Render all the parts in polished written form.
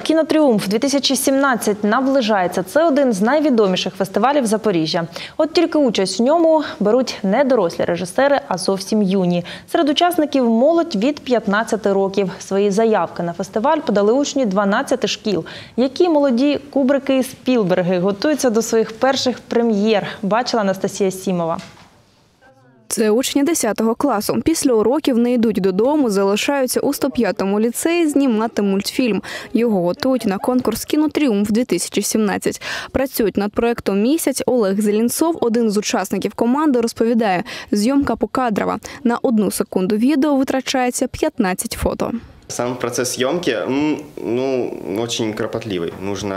Кінотріумф-2017 наближається. Це один з найвідоміших фестивалів Запоріжжя. От тільки участь в ньому беруть не дорослі режисери, а зовсім юні. Серед учасників молодь від 15 років. Свої заявки на фестиваль подали учні 12 шкіл. Які молоді Кубрики і Спілберги готуються до своїх перших прем'єр, бачила Анастасія Сімова. Це учні 10 класу. Після уроків не йдуть додому, залишаються у 105-му ліцеї знімати мультфільм. Його готують на конкурс «Кінотріумф-2017». Працюють над проєктом місяць. Олег Зелінцов, один з учасників команди, розповідає, зйомка покадрова. На 1 секунду відео витрачається 15 фото. Сам процесс съемки, очень кропотливый. Нужно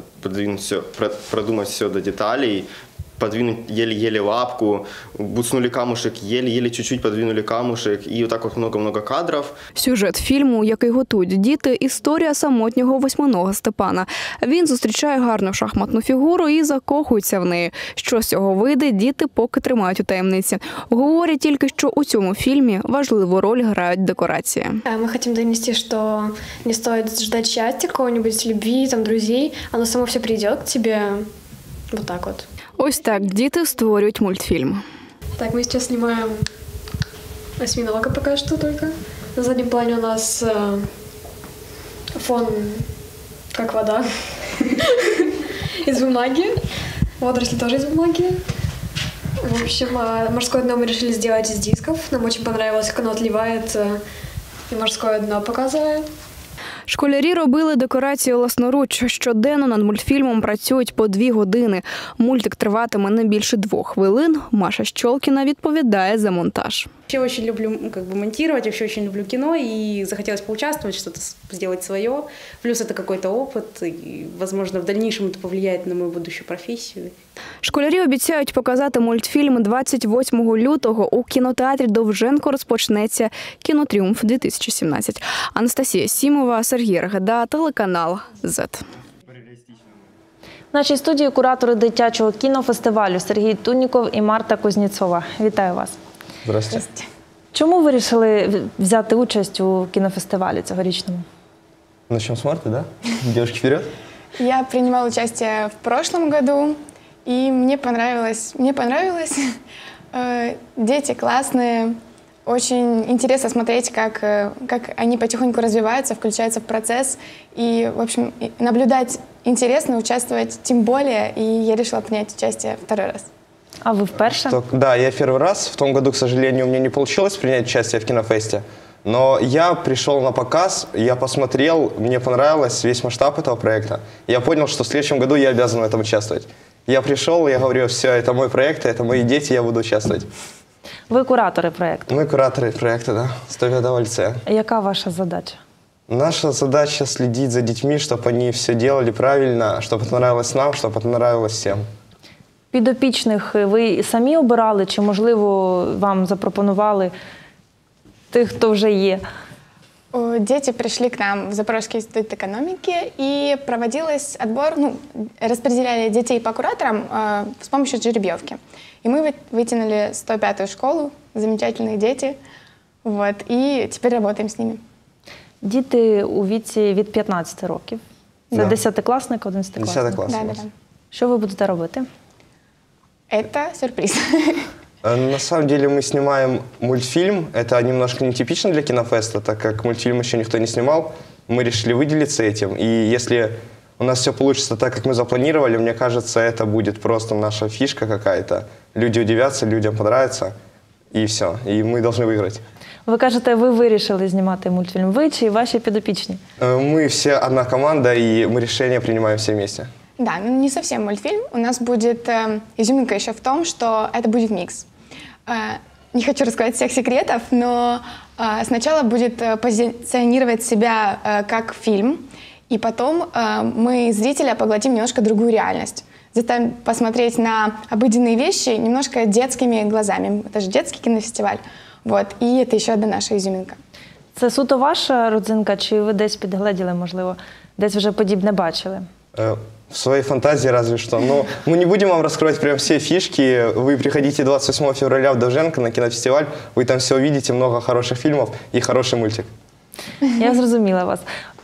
продумать все до деталей, подвинуть еле-еле лапку, буцнули камушек, еле-еле чуть-чуть подвинули камушек, і отак от много-много кадрів. Сюжет фільму, який готують діти – історія самотнього восьминога Степана. Він зустрічає гарну шахматну фігуру і закохується в неї. Що з цього вийде, діти поки тримають у таємниці. Говорять тільки, що у цьому фільмі важливу роль грають декорації. Ми хочемо донести, що не стоїть чекати щастя, якогось любві, друзей, воно само все прийде к тебе, вот так от. Ось так діти створюють мультфільм. Так, мы сейчас снимаем осьминога пока что только. На заднем плане у нас фон как вода из бумаги. Водоросли тоже из бумаги. В общем, морское дно мы решили сделать из дисков. Нам очень понравилось, как оно отливает и морское дно показывает. Школярі робили декорації власноруч. Щоденно над мультфільмом працюють по 2 години. Мультик триватиме не більше 2 хвилин. Маша Щолкіна відповідає за монтаж. Я очень люблю монтировать, вообще очень люблю кино, и захотелось поучаствовать, что-то сделать свое. Плюс это какой-то опыт, и, возможно, в дальнейшем это повлияет на мою будущую профессию. Школярі обіцяють показати мультфільм 28 лютого. У кінотеатрі Довженко розпочнеться «Кінотріумф-2017». Анастасія Сімова, Сергій Регеда, телеканал «Зет». В нашій студії куратори дитячого кінофестивалю Сергій Тунніков і Марта Кузнєцова. Вітаю вас. Здравствуйте. Чому вирішили взяти участь у кінофестивалі цьогорічному? Начнем с Марты, да? Девушки, вперед. Я принимала участие в прошлом году, и мне понравилось. Дети классные, очень интересно смотреть, как они потихоньку развиваются, включаются в процесс. И, в общем, наблюдать интересно, участвовать тем более, и я решила принять участие 2-й раз. А вы вперше? Да, я 1-й раз. В том году, к сожалению, у меня не получилось принять участие в кинофесте. Но я пришел на показ, я посмотрел, мне понравилось весь масштаб этого проекта. Я понял, что в следующем году я обязан в этом участвовать. Я пришел, я говорю, все, это мой проект, это мои дети, я буду участвовать. Ви куратори проєкту? Мы кураторы проекта, да, 105-го лицея. Яка ваша задача? Наша задача следить за детьми, чтобы они все делали правильно, чтобы это нравилось нам, чтобы это нравилось всем. Підопічних ви самі обирали, чи, можливо, вам запропонували тих, хто вже є? Дети пришли к нам в Запорожский институт экономики, и проводилось отбор, распределяли детей по кураторам с помощью жеребьевки. И мы вытянули 105-ю школу, замечательные дети, вот, и теперь работаем с ними. Діти у віці від 15 років. Да. 10-класник, 11-класник. 10 класс. Да. Що ви будете робити? Это сюрприз. На самом деле мы снимаем мультфильм. Это немножко нетипично для кинофеста, так как мультфильм еще никто не снимал. Мы решили выделиться этим. И если у нас все получится так, как мы запланировали, мне кажется, это будет просто наша фишка какая-то. Люди удивятся, людям понравится. И все. И мы должны выиграть. Ви кажете, ви вирішили знімати мультфільм. Ви чи ваші підопічні? Мы все одна команда, и мы решения принимаем все вместе. Да, не совсем мультфильм. У нас будет изюминка еще в том, что это будет микс. Не хочу рассказать всех секретов, но сначала будет позиционировать себя как фильм, и потом мы зрителя поглотим немножко другую реальность. Заставим посмотреть на обыденные вещи немножко детскими глазами. Это же детский кинофестиваль. Вот. И это еще одна наша изюминка. Це суто ваша родзинка, чи ви десь підгледіли, можливо, десь вже подібне бачили? В своей фантазии разве что. Но мы не будем вам раскрывать прям все фишки. Вы приходите 28 февраля в Довженко на кинофестиваль, вы там все увидите, много хороших фильмов и хороший мультик. Я зрозуміла вас.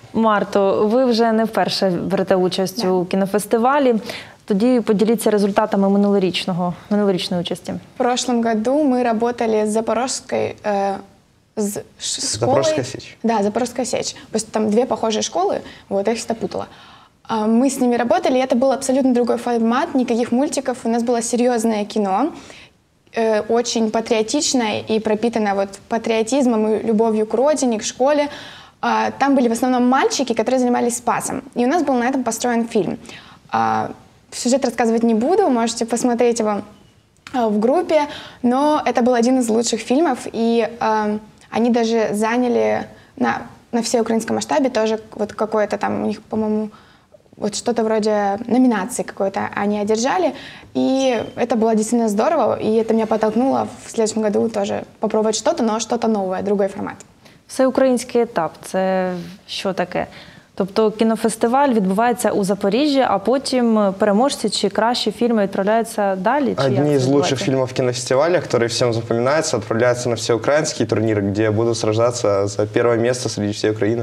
Марто, ви вже не вперше берете участь у кінофестивалі. Тоді поділіться результатами минулорічної участі. В прошлом году мы работали с Запорожской с школой. Запорожская Сечь. Да, Запорожская Сечь. Просто там две похожие школы, вот, я их всегда путала. Мы с ними работали, и это был абсолютно другой формат, никаких мультиков. У нас было серьезное кино, очень патриотичное и пропитанное вот патриотизмом и любовью к родине, к школе. Там были в основном мальчики, которые занимались спасом. И у нас был на этом построен фильм. Сюжет рассказывать не буду, можете посмотреть его в группе, но это был один из лучших фильмов, и они даже заняли на всеукраинском масштабе тоже вот какое-то там у них, по-моему, вот что-то вроде номинации какой-то они одержали, и это было действительно здорово, и это меня подтолкнуло в следующем году тоже попробовать что-то, но что-то новое, другой формат. Всеукраїнський етап – це що таке? Тобто кінофестиваль відбувається у Запоріжжі, а потім переможці чи кращі фільми відправляються далі? Чи Одни из лучших фильмов кинофестиваля, которые всем запоминаются, отправляются на всеукраинский турнир, где будут сражаться за первое место среди всей Украины.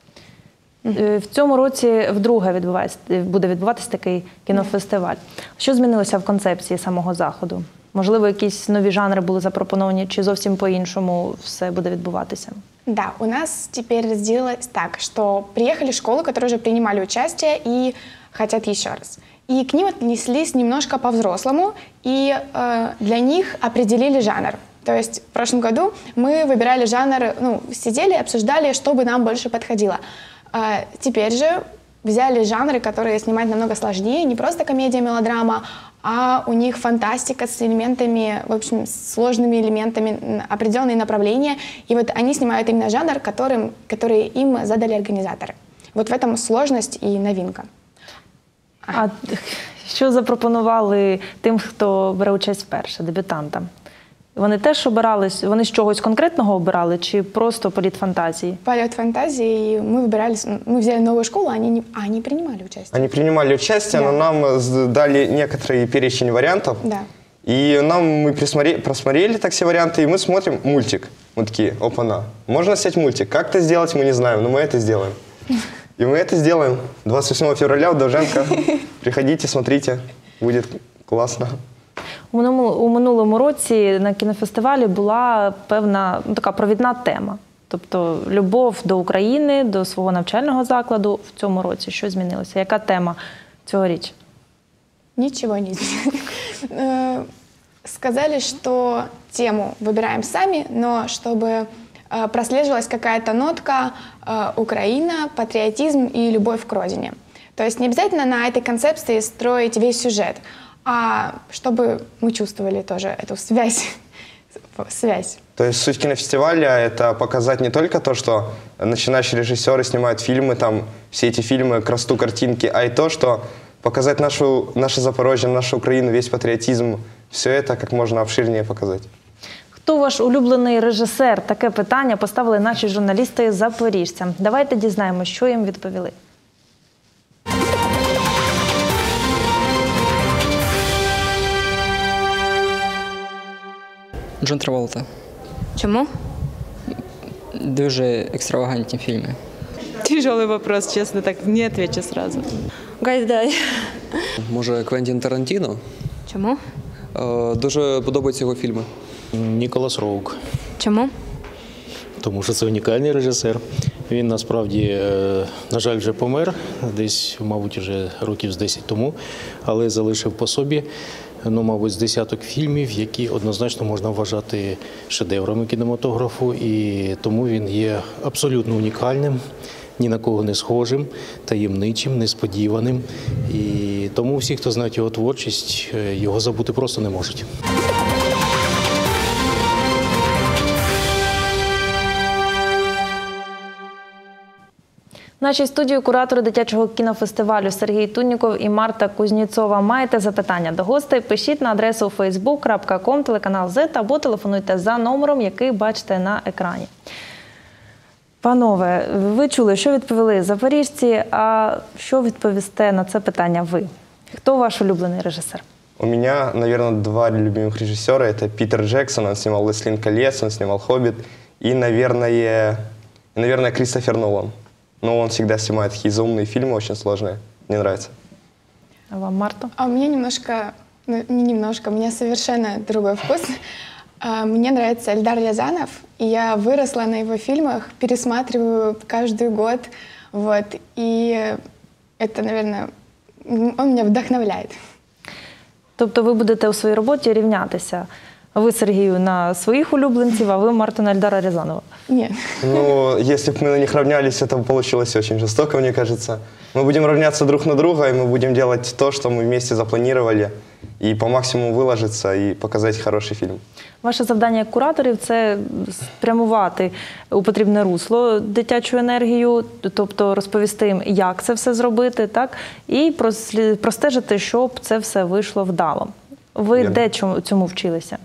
В цьому році вдруге буде відбуватися такий кінофестиваль. Що змінилося в концепції самого заходу? Можливо, якісь нові жанри були запропоновані, чи зовсім по-іншому все буде відбуватися? Да, у нас теперь разделилось так, что приехали школы, которые уже принимали участие и хотят еще раз. И к ним отнеслись немножко по-взрослому, и для них определили жанр. То есть в прошлом году мы выбирали жанр, сидели, обсуждали, что бы нам больше подходило. Теперь же взяли жанры, которые снимать намного сложнее, не просто комедия, мелодрама, а у них фантастика с элементами, в общем, с сложными элементами, определенные направления. И вот они снимают именно жанр, который им задали организаторы. Вот в этом сложность и новинка. А що запропонували тим, хто бере участь вперше, дебютантам? Вони теж обирались, вони з чогось конкретного обирали чи просто політ фантазії? Полет фантазии. Мы взяли новую школу, они принимали участие. Они принимали участие, Да. но нам дали некоторый перечень вариантов. Да. И мы просмотрели так все варианты, и мы смотрим мультик. Мы такие, опа-на, можно снять мультик. Как это сделать, мы не знаем, но мы это сделаем. И мы это сделаем 28 февраля в Довженко. Приходите, смотрите, будет классно. У минулому році на кінофестивалі була певна така провідна тема. Тобто любов до України, до свого навчального закладу. В цьому році що змінилося? Яка тема цьогоріч? Ничего не изменилось. Сказали, что тему выбираем сами, но чтобы прослеживалась какая-то нотка Украина, патриотизм и любовь к родине. То есть не обязательно на этой концепции строить весь сюжет, а чтобы мы чувствовали тоже эту связь. То есть суть кинофестиваля – это показать не только то, что начинающие режиссеры снимают фильмы, там все эти фильмы, красоту картинки, а и то, что показать наше Запорожье, нашу Украину, весь патриотизм, все это как можно обширнее показать. Хто ваш улюблений режисер? Таке питання поставили наші журналісти запоріжцям. Давайте дізнаємося, що їм відповіли. Джон Траволта. Чому? Дуже екстравагантні фільми. Тяжелый вопрос, честно, так не отвечу сразу. Гайдай. Може, Квентін Тарантіно? Чому? Дуже подобаються його фільми. Ніколас Роук. Чому? Тому що це унікальний режисер. Він насправді, на жаль, вже помер, десь, мабуть, вже років з 10 тому, але залишив по собі, мабуть, з десяток фільмів, які однозначно можна вважати шедеврами кінематографу, і тому він є абсолютно унікальним, ні на кого не схожим, таємничим, несподіваним. І тому всі, хто знають його творчість, його забути просто не можуть. В нашій студії куратори дитячого кінофестивалю Сергій Тунніков і Марта Кузніцова. Маєте запитання до гостей? Пишіть на адресу facebook.com, телеканал Z або телефонуйте за номером, який бачите на екрані. Панове, ви чули, що відповіли запоріжці, а що відповісте на це питання ви? Хто ваш улюблений режисер? У меня, наверное, два любимых режиссера. Это Питер Джексон, он снимал «Властелин колец», он снимал «Хоббит». И, наверное, Кристофер Нолан. но он всегда снимает такие заумные фильмы, очень сложные. Мне нравится. А вам, Марта? А мне немножко, ну, не немножко, у меня совершенно другой вкус. Мне нравится Эльдар Рязанов, и я выросла на его фильмах, пересматриваю каждый год, вот, и это, наверное, он меня вдохновляет. Тобто ви будете у своїй роботі рівнятися. Ви, Сергію, на своїх улюбленців, а ви, Марта, на Ельдара Рязанова. Нет. Ну, если бы мы на них равнялись, это бы получилось очень жестоко, мне кажется. Мы будем равняться друг на друга, и мы будем делать то, что мы вместе запланировали, и по максимуму выложиться, и показать хороший фильм. Ваше завдання як кураторів – це спрямувати у потрібне русло дитячу енергію, тобто розповісти їм, як це все зробити, так? І простежити, щоб це все вийшло вдало. Ви де цьому вчилися?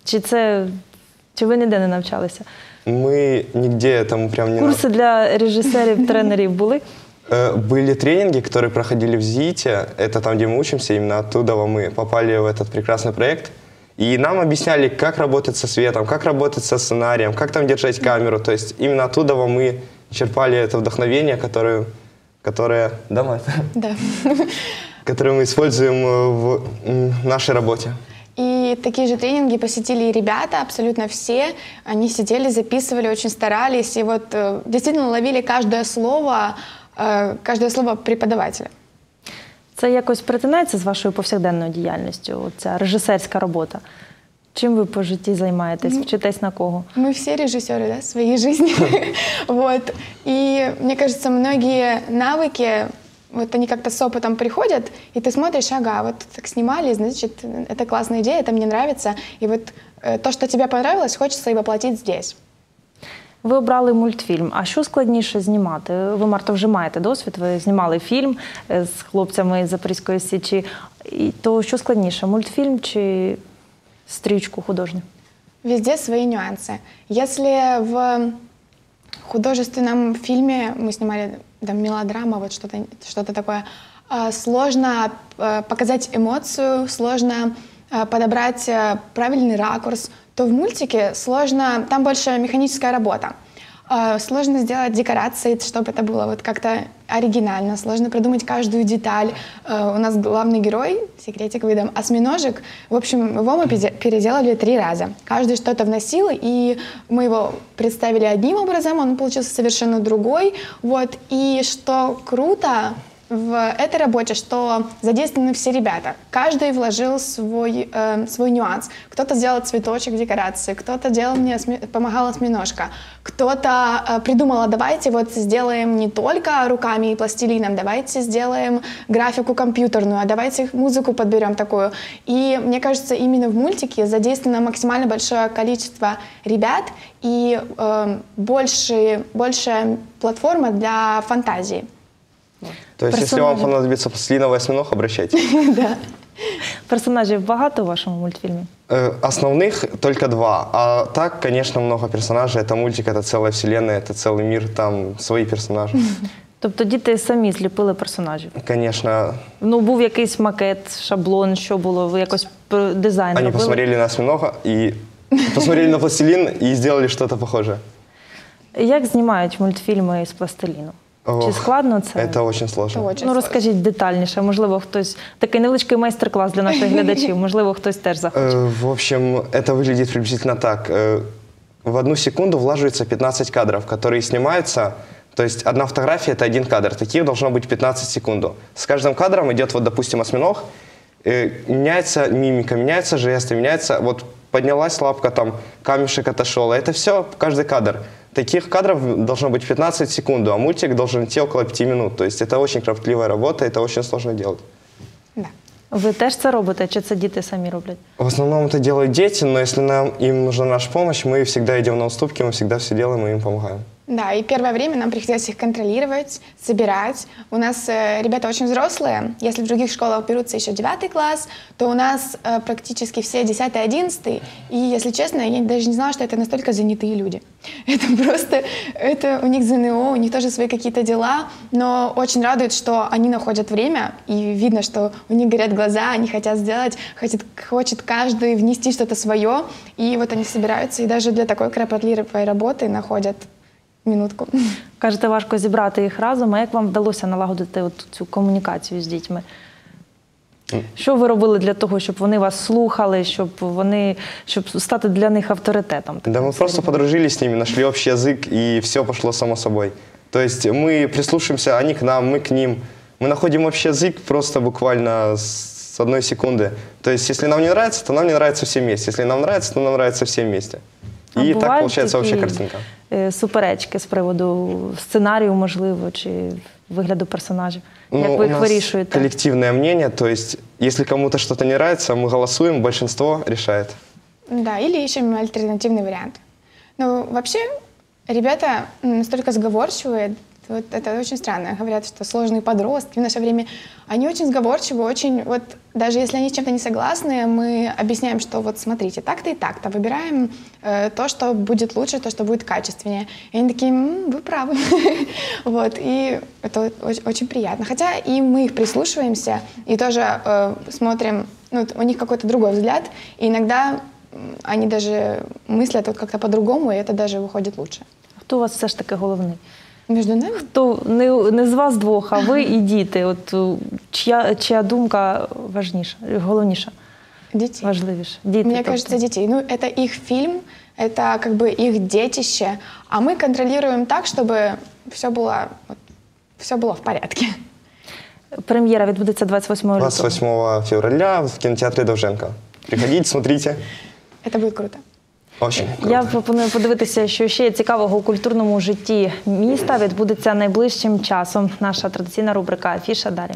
Чи ви ніде не навчалися? Мы нигде этому прям не... Курси для режисерів, тренерів були? Были тренинги, которые проходили в ЗИИТе, это там, где мы учимся, именно оттуда мы попали в этот прекрасный проект. И нам объясняли, как работать со светом, как работать со сценарием, как там держать камеру. То есть именно оттуда мы черпали это вдохновение, которое да, Марта? Да. Которое мы используем в нашей работе. И такие же тренинги посетили и ребята, абсолютно все. Они сидели, записывали, очень старались. И вот действительно ловили каждое слово преподавателя. Це якось перетинається з вашою повсякденною діяльністю, ця режисерська робота? Чим ви по житті займаєтесь? Вчитесь на кого? Мы все режиссеры, да, своей жизни. Вот. И мне кажется, многие навыки, вот они как-то с опытом приходят, и ты смотришь, ага, вот так снимали, значит, это классная идея, это мне нравится. И вот то, что тебе понравилось, хочется и воплотить здесь. Ви обрали мультфільм. А що складніше знімати? Ви, Марта, вже маєте досвід, ви знімали фільм з хлопцями із Запорізької Січі. То що складніше, мультфільм чи стрічку художню? Везде свои нюансы. Если в художественном фильме мы снимали там, мелодрама, вот что-то такое, сложно показать эмоцию, сложно подобрать правильный ракурс, то в мультике сложно, там больше механическая работа. Сложно сделать декорации, чтобы это было вот как-то оригинально, сложно придумать каждую деталь. У нас главный герой, секретик выдам, осьминожек. В общем, его мы переделали 3 раза. Каждый что-то вносил, и мы его представили одним образом, он получился совершенно другой. Вот. И что круто в этой работе, что задействованы все ребята. Каждый вложил свой нюанс. Кто-то сделал цветочек декорации, кто-то помогал осьминожка, кто-то придумал, а давайте вот сделаем не только руками и пластилином, давайте сделаем графику компьютерную, а давайте музыку подберем такую. И мне кажется, именно в мультике задействовано максимально большое количество ребят и большая платформа для фантазии. То есть, если вам понадобится пластилиновый осьминог, обращайтесь. Да. Персонажів багато у вашому мультфільмі? Основных только 2. А так, конечно, много персонажей. Это мультик, это целая вселенная, это целый мир, там свои персонажи. Тобто діти самі зліпили персонажів? Конечно. Ну, був якийсь макет, шаблон, що було? Ви якось дизайн робили? Они посмотрели на осьминога и посмотрели на пластилин и сделали что-то похожее. Як знімають мультфільми з пластиліну? Чи складно це? Це дуже складно. Ну, розкажіть детальніше. Можливо, хтось... Такий невеличкий майстер-клас для наших глядачів. Можливо, хтось теж захоче. В общем, это выглядит приблизительно так. В 1 секунду влаживается 15 кадров, которые снимаются. То есть одна фотография – это 1 кадр. Таких должно быть 15 секунд. С каждым кадром идет, вот, допустим, осьминог. Меняется мимика, меняются жесты, меняется... Вот поднялась лапка, там камешек отошел. Это все каждый кадр. Таких кадров должно быть 15 секунд, а мультик должен идти около 5 минут. То есть это очень кропотливая работа, это очень сложно делать. Да. Ви теж це робите, чи це діти самі роблять? В основном это делают дети, но если им нужна наша помощь, мы всегда идем на уступки, мы всегда все делаем и им помогаем. Да, и первое время нам приходилось их контролировать, собирать. У нас ребята очень взрослые. Если в других школах берутся еще 9 класс, то у нас практически все 10-11. И, если честно, я даже не знала, что это настолько занятые люди. Это просто, это у них ЗНО, у них тоже свои какие-то дела. Но очень радует, что они находят время, и видно, что у них горят глаза, они хотят сделать, хочет каждый внести что-то свое. И вот они собираются, и даже для такой кропотливой работы находят минутку. Кажете, важко зібрати їх разом. А як вам вдалося налагодити от цю комунікацію з дітьми? Що ви робили для того, щоб вони вас слухали, щоб стати для них авторитетом? Да, мы просто подружились с ними, нашли общий язык, и все пошло само собой. То есть мы прислушаемся, они к нам, мы к ним. Мы находим общий язык просто буквально с одной секунды. То есть если нам не нравится, то нам не нравится все вместе. Если нам нравится, то нам нравится все вместе. И так получается общая картинка. Суперечки з приводу сценарію, можливо, чи вигляду персонажів? Як ви їх вирішуєте? Коллективное мнение, то есть если кому-то что-то не нравится, мы голосуем, большинство решает. Да, или ищем альтернативный вариант. Ну, вообще, ребята настолько сговорчивые, вот это очень странно. Говорят, что сложные подростки в наше время. Они очень сговорчивые, очень, вот даже если они с чем-то не согласны, мы объясняем, что вот смотрите, так-то и так-то. Выбираем то, что будет лучше, то, что будет качественнее. И они такие, вы правы. Вот, и это очень приятно. Хотя и мы их прислушиваемся, и тоже смотрим, ну, у них какой-то другой взгляд, и иногда они даже мыслят вот как-то по-другому, и это даже выходит лучше. Хто у вас все ж таки головний? Між нами? Хто не з вас двох, а ви і діти? От чия думка важніша, головніша? Детей. Важливіше. Діти, Мне кажется, детей. Ну, это их фильм, это как бы их детище, а мы контролируем так, чтобы все было в порядке. Прем'єра відбудеться 28 лютого. 28 февраля в кинотеатре Довженко. Приходите, смотрите. Это будет круто. Очень круто. Я пропоную подивитися, що ще є цікавого у культурному житті міста відбудеться найближчим часом. Наша традиційна рубрика «Афіша» далі.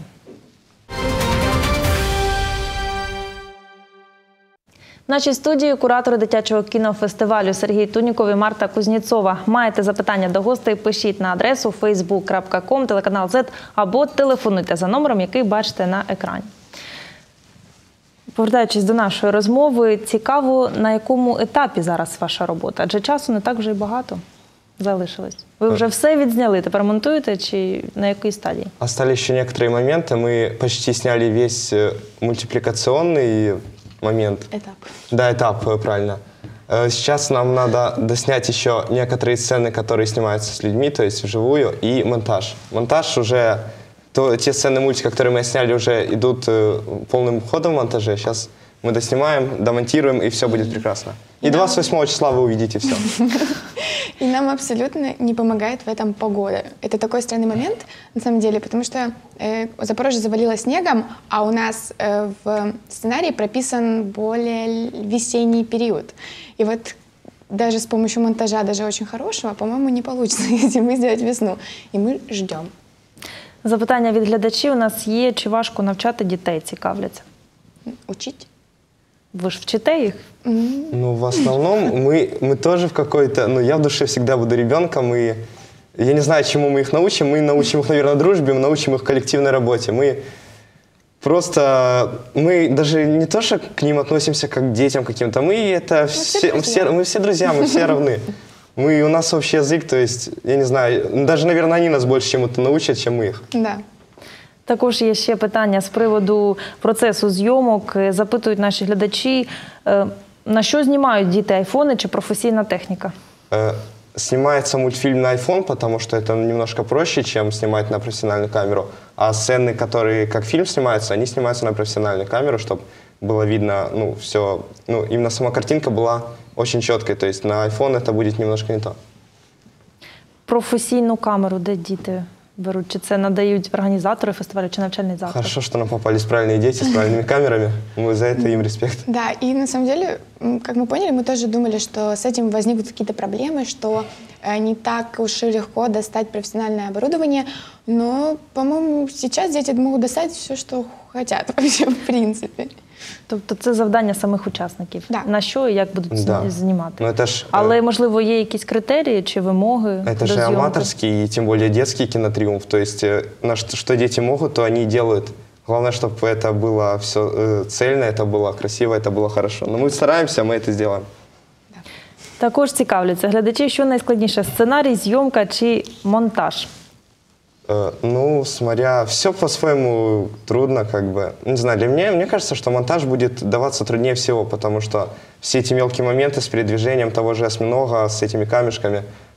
В нашій студії куратори дитячого кінофестивалю Сергій Туніков і Марта Кузнєцова. Маєте запитання до гостей, пишіть на адресу facebook.com, телеканал Z або телефонуйте за номером, який бачите на екрані. Повертаючись до нашої розмови, цікаво, на якому етапі зараз ваша робота? Адже часу не так вже й багато залишилось. Ви вже все відзняли, тепер монтуєте чи на якій стадії? Остались еще некоторые моменты. Мы почти сняли весь мультипликационный момент. Этап. Да, этап, правильно. Сейчас нам надо доснять еще некоторые сцены, которые снимаются с людьми, то есть вживую, и монтаж. Монтаж уже... те сцены мультика, которые мы сняли, уже идут полным ходом в монтаже. Сейчас мы доснимаем, домонтируем, и все будет прекрасно. И 28 числа вы увидите все. И нам абсолютно не помогает в этом погода. Это такой странный момент, на самом деле, потому что Запорожье завалило снегом, а у нас в сценарии прописан более весенний период. И вот даже с помощью монтажа, даже очень хорошего, по-моему, не получится зимы сделать весну. И мы ждем. Запитання від глядачів у нас є. Чи важко навчати дітей, цікавляться? Учить. Ви ж вчите їх? Ну, в основном мы тоже в какой-то... Ну, я в душе всегда буду ребенком, и я не знаю, чему мы их научим. Мы научим их, наверное, дружбе, мы научим их коллективной работе. Мы даже не то, что к ним относимся как к детям каким-то, мы все друзья, мы все равны. У нас общий язык, то есть, я не знаю, даже, наверное, они нас больше чему-то научат, чем мы их. Да. Також є ще питання з приводу процесу зйомок. Запитують наші глядачі, на що знімають діти, айфони чи професійна техніка? Снимается мультфильм на iPhone, потому что это немножко проще, чем снимать на профессиональную камеру. А сцены, которые как фильм снимаются, они снимаются на профессиональную камеру, чтобы было видно, ну, все, ну, именно сама картинка была очень четкой. То есть на iPhone это будет немножко не то. Професійну камеру де діти беруть? Чи це надають організатори фестивалю, чи навчальний заклад? Хорошо, что нам попались правильные дети с правильными камерами. Мы за это им респект. Да, и на самом деле, как мы поняли, мы тоже думали, что с этим возникнут какие-то проблемы, что не так уж и легко достать профессиональное оборудование. Но, по-моему, сейчас дети могут достать все, что хотят вообще, в принципе. Тобто це завдання самих учасників? Да. На що і як будуть знімати? Ну, это ж, Але, можливо, є якісь критерії чи вимоги это до же зйомки? аматорский и тем более детский кинотриумф. То есть, что дети могут, то они и делают. Главное, чтобы это было все цельно, это было красиво, это было хорошо. Но мы стараемся, мы это сделаем. Також цікавляться глядачі, що найскладніше – сценарій, зйомка чи монтаж? Ну, смотря, все по-своему трудно, как бы. Не знаю, для меня, мне кажется, что монтаж будет даваться труднее всего, потому что все эти мелкие моменты с передвижением того же осьминога, с этими камешками,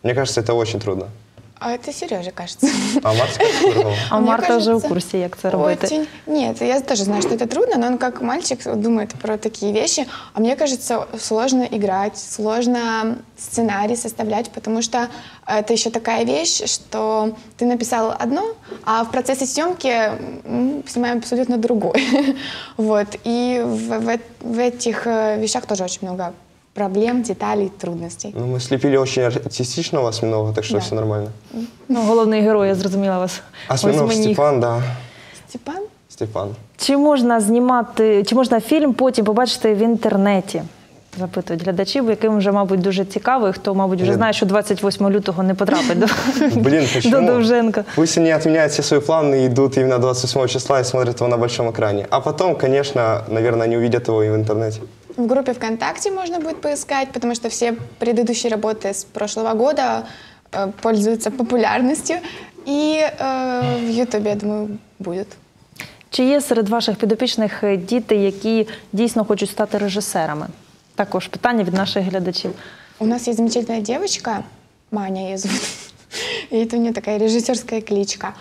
Мне кажется, это очень трудно. А это Сережа, кажется. А Марта скажет по-другому. А Мне Марта вже у кажется, курсі, як це робити. Очень. Нет, я тоже знаю, что это трудно, но он как мальчик думает про такие вещи. А мне кажется, сложно играть, сложно сценарий составлять, потому что это еще такая вещь, что ты написал одно, а в процессе съемки снимаем абсолютно другое. Вот. И в этих вещах тоже очень много проблем, деталей, трудностей. Ну, мы слепили очень артистичного осьминога, так что Да. все нормально. Ну, головний герой, я зрозуміла вас. Осьминог Восьминіг. Степан, да. Степан? Степан. Чи можна знімати, чи можна фільм потім побачити в інтернеті? Запитують глядачів, яким вже, мабуть, дуже цікавий, хто, мабуть, вже знає, що 28 лютого не потрапить до, Блин, до почему? Довженка. Пусть они отменяют все свои планы и идут именно 28 числа и смотрят его на большом экране. А потом, конечно, наверное, они увидят его и в интернете. В группе ВКонтакте можно будет поискать, потому что все предыдущие работы с прошлого года пользуются популярностью. И в Ютубе, я думаю, будет. Чи є серед ваших підопічних діти, які дійсно хочуть стати режисерами? Також питання від наших глядачів. У нас есть замечательная девочка, Маня ее зовут, и это у нее такая режиссерская кличка.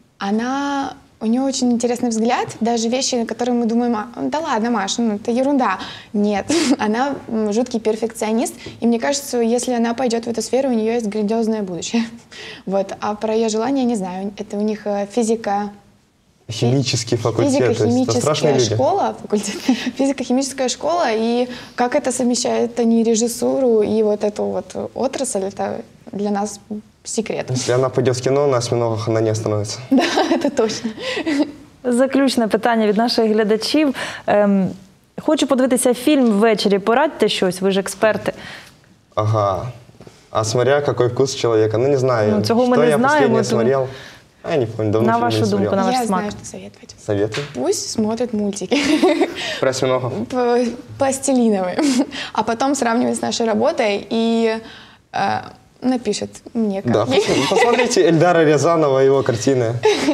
У нее очень интересный взгляд, даже вещи, на которые мы думаем, да ладно, Маша, ну это ерунда. Нет, она жуткий перфекционист, и мне кажется, если она пойдет в эту сферу, у нее есть грандиозное будущее. Вот. А про ее желание не знаю, это у них физика... Химический факультет, то есть это страшные Физико-химическая люди. школа, физико-химическая школа, и как это совмещает они режиссуру и вот эту вот отрасль, это для нас секрет. Если она пойдет в кино, на осьминогах она не остановится. Да, это точно. Заключне питання від наших глядачів. Хочу подивитися фільм ввечері. Порадьте щось, ви ж експерти. Ага. А смотря какой вкус человека. Ну, не знаю, Ну, цього ми что не я знаємо, последнее тому- смотрел. Я не помню, давно На фильм вашу не думку, смотрел. на ваш Я смак. знаю, что советовать. Советую. Пусть смотрят мультики Про осьминогов. пластилиновые, а потом сравнивать с нашей работой и напишет мне как. Да, посмотрите Эльдара Рязанова, его картины.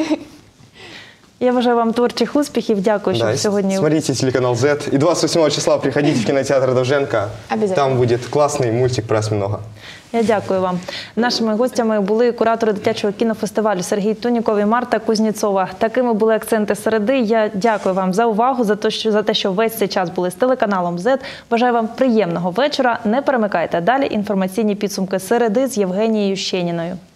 Я бажаю вам творчих успіхів. Дякую, що Да, сьогодні... смотрите телеканал Z. И 28 числа приходите в кинотеатр Довженко. Обязательно. Там будет классный мультик про осьминога. Я дякую вам. Нашими гостями були куратори дитячого кінофестивалю Сергій Туніков і Марта Кузніцова. Такими були акценти середи. Я дякую вам за увагу, за те, що весь цей час були з телеканалом Z. Бажаю вам приємного вечора. Не перемикайте. Далі інформаційні підсумки середи з Євгенією Щеніною.